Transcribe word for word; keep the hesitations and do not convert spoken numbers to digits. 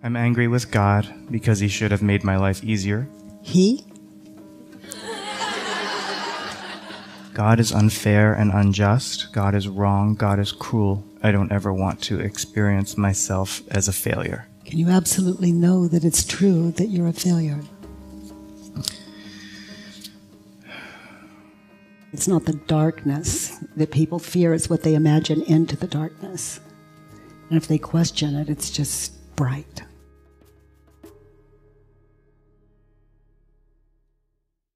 I'm angry with God because he should have made my life easier. He? God is unfair and unjust. God is wrong. God is cruel. I don't ever want to experience myself as a failure. Can you absolutely know that it's true that you're a failure? It's not the darkness that people fear, it's what they imagine into the darkness. And if they question it, it's just bright.